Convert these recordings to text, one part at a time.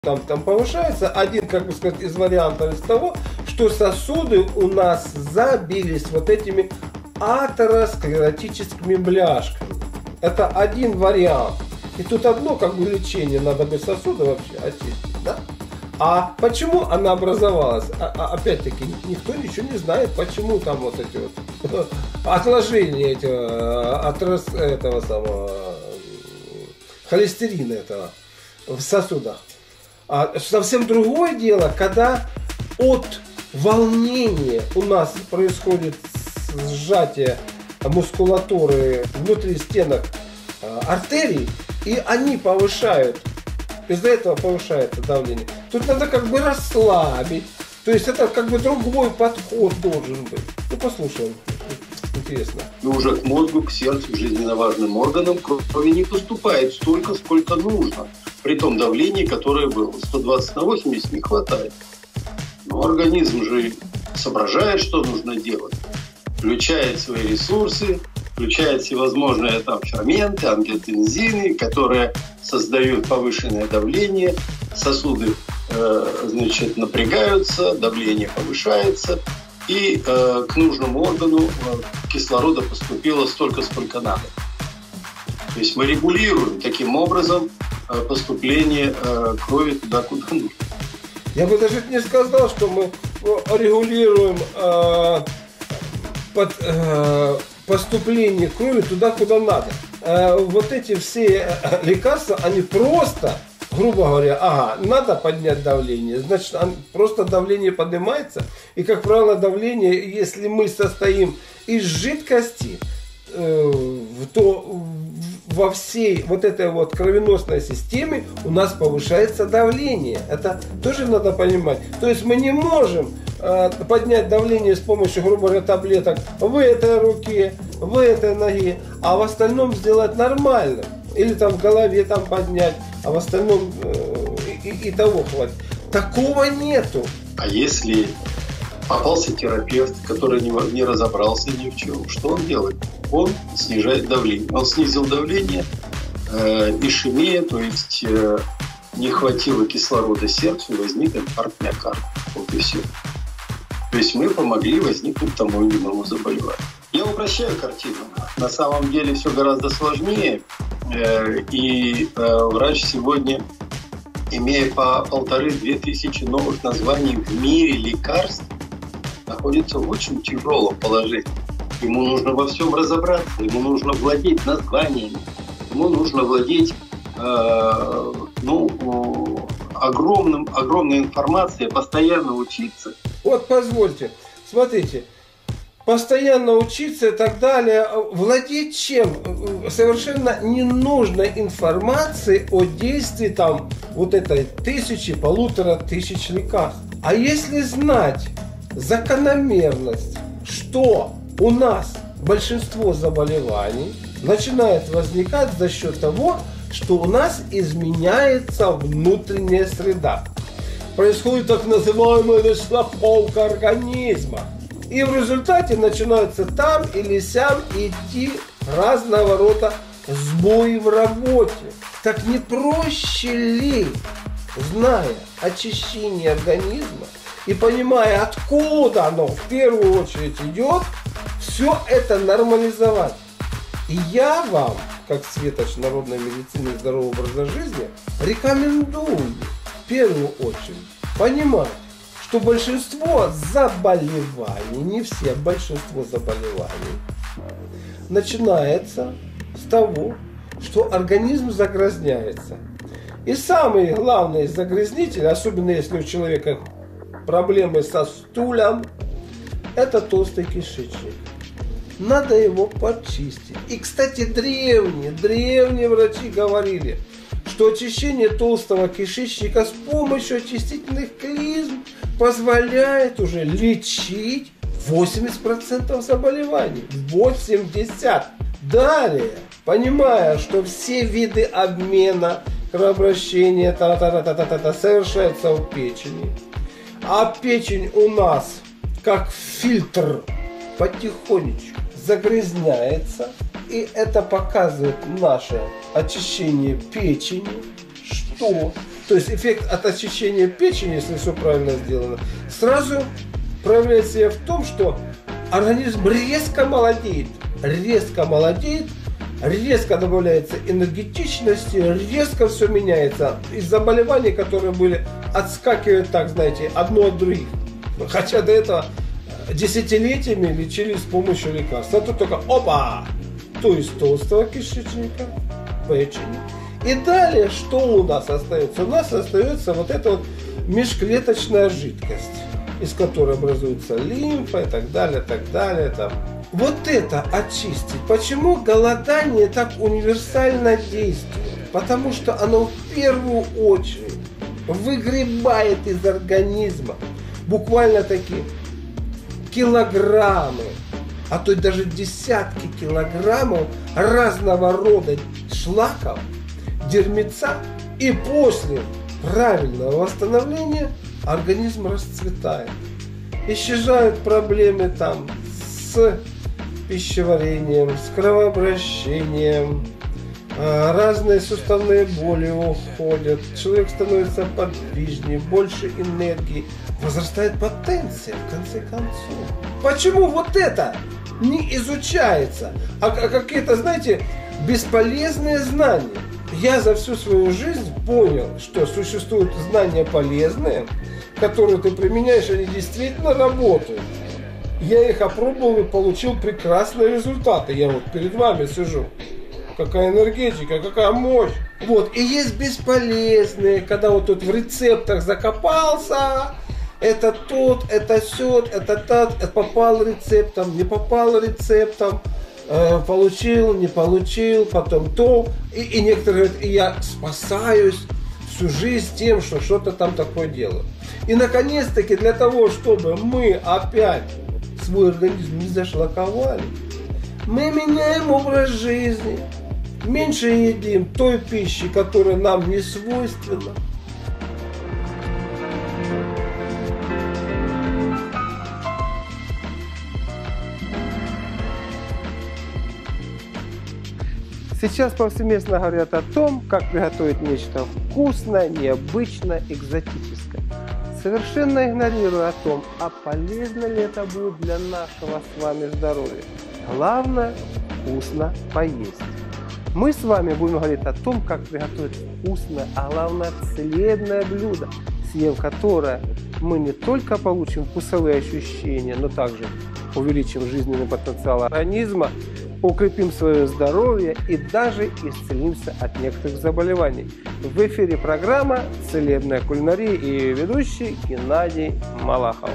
Там повышается один, как бы сказать, из вариантов из того, что сосуды у нас забились вот этими атеросклеротическими бляшками. Это один вариант. И тут одно, как бы, лечение, надо бы сосуды вообще очистить, да? А почему она образовалась? Опять-таки, никто ничего не знает, почему там вот эти вот отложения этого самого холестерина этого в сосудах. А совсем другое дело, когда от волнения у нас происходит сжатие мускулатуры внутри стенок артерий, и они повышают, из-за этого повышается давление. Тут надо как бы расслабить, то есть это как бы другой подход должен быть. Ну, послушаем, интересно. И уже к мозгу, к сердцу, жизненно важным органам крови не поступает столько, сколько нужно. При том давлении, которое было. 120 на 80 не хватает. Но организм же соображает, что нужно делать. Включает свои ресурсы, включает всевозможные там ферменты, ангиотензины, которые создают повышенное давление. Сосуды значит, напрягаются, давление повышается. И к нужному органу кислорода поступило столько, сколько надо. То есть мы регулируем таким образом поступление крови туда, куда нужно. Я бы даже не сказал, что мы регулируем поступление крови туда, куда надо. Вот эти все лекарства, они просто, грубо говоря, надо поднять давление, значит, просто давление поднимается. И, как правило, давление, если мы состоим из жидкости, то во всей вот этой вот кровеносной системе у нас повышается давление. Это тоже надо понимать. То есть мы не можем поднять давление с помощью, грубо говоря, таблеток в этой руке, в этой ноге, а в остальном сделать нормально. Или там в голове там поднять, а в остальном и того хватит. Такого нету. А если попался терапевт, который не разобрался ни в чем, что он делает? Он снижает давление. Он снизил давление, ишемия, то есть не хватило кислорода сердцу, возник инфаркт миокарда. Вот и все. То есть мы помогли возникнуть тому или иному заболеванию. Я упрощаю картину. На самом деле все гораздо сложнее. И врач сегодня, имея по 1500-2000 новых названий в мире лекарств, находится в очень тяжелом положении. Ему нужно во всем разобраться, ему нужно владеть названиями, ему нужно владеть огромной информацией, постоянно учиться. Вот позвольте, смотрите, постоянно учиться и так далее, владеть чем? Совершенно ненужной информацией о действии там вот этой 1000-1500 лекарств. А если знать закономерность, что у нас большинство заболеваний начинает возникать за счет того, что у нас изменяется внутренняя среда. Происходит так называемая расшлифовка организма. И в результате начинаются там или сям идти разного рода сбои в работе. Так не проще ли, зная очищение организма и понимая, откуда оно в первую очередь идет, все это нормализовать? И я вам, как светоч народной медицины и здорового образа жизни, рекомендую в первую очередь понимать, что большинство заболеваний, не все, большинство заболеваний начинается с того, что организм загрязняется. И самый главный загрязнитель, особенно если у человека проблемы со стулом, это толстый кишечник. Надо его почистить. И, кстати, древние врачи говорили, что очищение толстого кишечника с помощью очистительных клизм позволяет уже лечить 80% заболеваний. 80%. Далее, понимая, что все виды обмена, кровообращения совершаются в печени, а печень у нас как фильтр потихонечку загрязняется, и это показывает наше очищение печени, что то есть эффект от очищения печени, если все правильно сделано, сразу проявляет себя в том, что организм резко молодеет, резко добавляется энергетичности, резко все меняется. Из заболеваний, которые были, отскакивают так, знаете, одно от других. Хотя до этого десятилетиями лечились с помощью лекарств. А тут только опа! То есть толстого кишечника, печени. И далее что у нас остается? У нас остается вот эта вот межклеточная жидкость, из которой образуется лимфа и так далее, там. Вот это очистить. Почему голодание так универсально действует? Потому что оно в первую очередь выгребает из организма буквально такие килограммы, а то и даже десятки килограммов разного рода шлаков, дерьмеца, и после правильного восстановления организм расцветает. Исчезают проблемы там с пищеварением, с кровообращением, разные суставные боли уходят, человек становится подвижнее, больше энергии, возрастает потенция в конце концов. Почему вот это не изучается, а какие-то, знаете, бесполезные знания? Я за всю свою жизнь понял, что существуют знания полезные, которые ты применяешь, они действительно работают. Я их опробовал и получил прекрасные результаты. Я вот перед вами сижу. Какая энергетика, какая мощь. Вот. И есть бесполезные, когда вот тут в рецептах закопался. Это тот, это сёт, это тот, попал рецептом, не попал рецептом. Получил, не получил, потом то. И некоторые говорят, и я спасаюсь всю жизнь тем, что что-то там такое делаю. И наконец-таки для того, чтобы мы опять свой организм не зашлаковали, мы меняем образ жизни, меньше едим той пищи, которая нам не свойственна. Сейчас повсеместно говорят о том, как приготовить нечто вкусное, необычное, экзотическое, совершенно игнорируя о том, а полезно ли это будет для нашего с вами здоровья. Главное – вкусно поесть. Мы с вами будем говорить о том, как приготовить вкусное, а главное – целебное блюдо, съев которое мы не только получим вкусовые ощущения, но также увеличим жизненный потенциал организма, укрепим свое здоровье и даже исцелимся от некоторых заболеваний. В эфире программа «Целебная кулинария» и ведущий Геннадий Малахов.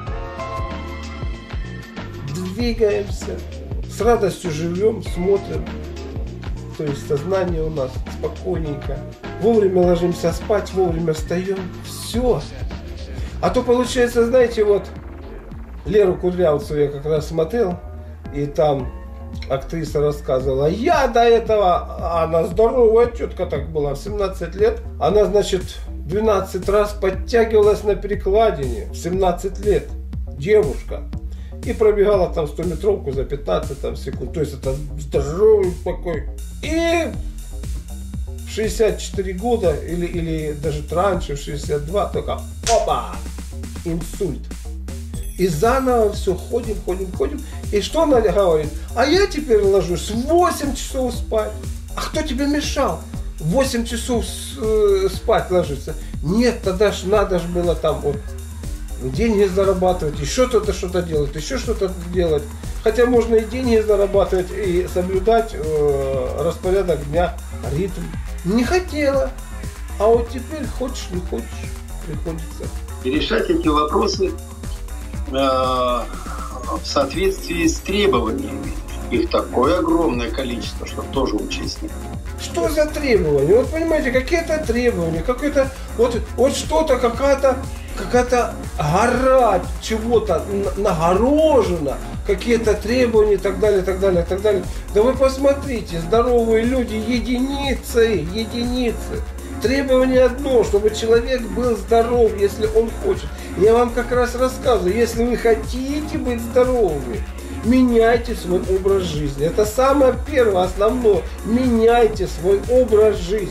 Двигаемся, с радостью живем, смотрим. То есть сознание у нас спокойненько. Вовремя ложимся спать, вовремя встаем. Все. А то получается, знаете, вот Леру Кудрявцеву я как раз смотрел, и там актриса рассказывала, я до этого, она здоровая тетка так была, в 17 лет, она, значит, 12 раз подтягивалась на перекладине, в 17 лет, девушка, и пробегала там 100-метровку за 15 там, секунд, то есть это здоровый такой, и в 64 года, или даже раньше, в 62, только опа, инсульт. И заново все ходим. И что она говорит? А я теперь ложусь 8 часов спать. А кто тебе мешал 8 часов спать ложиться? Нет, тогда ж надо же было там вот деньги зарабатывать, еще что-то делать, еще что-то делать. Хотя можно и деньги зарабатывать, и соблюдать распорядок дня, ритм. Не хотела. А вот теперь хочешь, не хочешь, приходится. И решать эти вопросы в соответствии с требованиями. Их такое огромное количество, что тоже учесть. Что за требования? Вот понимаете, какие-то требования, какое-то вот что-то, какая-то гора чего-то нагорожена, какие-то требования и так далее. Да вы посмотрите, здоровые люди единицы. Требование одно, чтобы человек был здоров, если он хочет. Я вам как раз рассказываю, если вы хотите быть здоровыми, меняйте свой образ жизни. Это самое первое, основное. Меняйте свой образ жизни.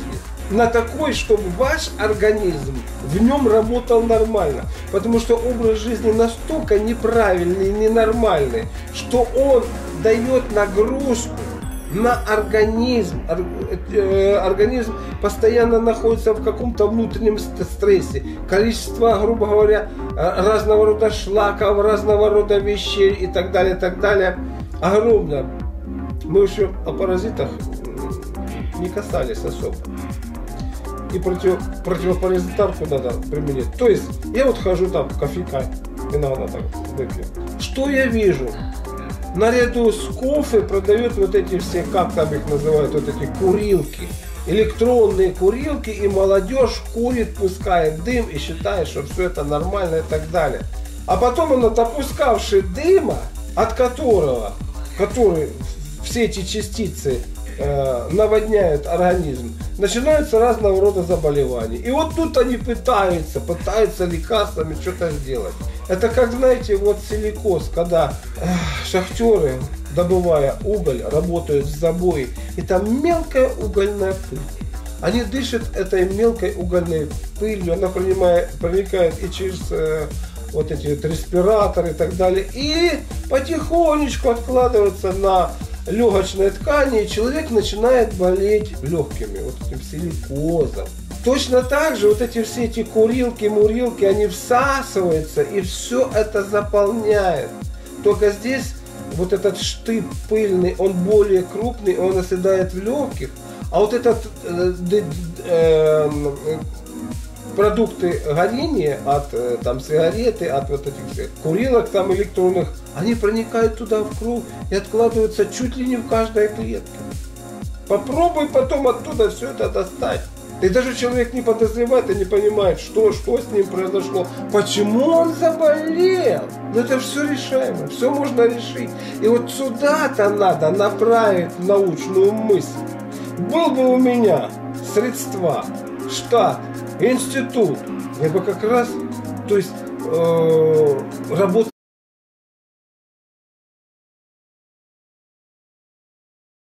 на такой, чтобы ваш организм в нем работал нормально. Потому что образ жизни настолько неправильный и ненормальный, что он дает нагрузку на организм. Организм постоянно находится в каком-то внутреннем стрессе. Количество, грубо говоря, разного рода шлаков, разного рода вещей и так далее огромное. Мы еще о паразитах не касались особо. И противопаразитарку надо применить. То есть я вот хожу там кофейка, иногда так выпью. Что я вижу? Наряду с кофе продают вот эти все, как там их называют, вот эти курилки. Электронные курилки, и молодежь курит, пускает дым и считает, что все это нормально и так далее. А потом он, отпускавший дыма, от который все эти частицы наводняют организм, начинаются разного рода заболевания. И вот тут они пытаются лекарствами что-то сделать. Это как, знаете, вот силикоз, когда шахтеры, добывая уголь, работают в забое, и там мелкая угольная пыль. Они дышат этой мелкой угольной пылью, она проникает и через вот эти вот респираторы и так далее, и потихонечку откладывается на легочной ткани, и человек начинает болеть легкими, вот этим силикозом. Точно так же вот эти все эти курилки, они всасываются, и все это заполняет. Только здесь вот этот штып пыльный, он более крупный, он оседает в легких, а вот этот продукты горения от там сигареты, от вот этих всех курилок там электронных, они проникают туда в кровь и откладываются чуть ли не в каждой клетке. Попробуй потом оттуда все это достать. И даже человек не подозревает и не понимает, что с ним произошло, почему он заболел. Но это все решаемо, все можно решить. И вот сюда-то надо направить научную мысль. Был бы у меня средства, штат, институт, я бы как раз, то есть работал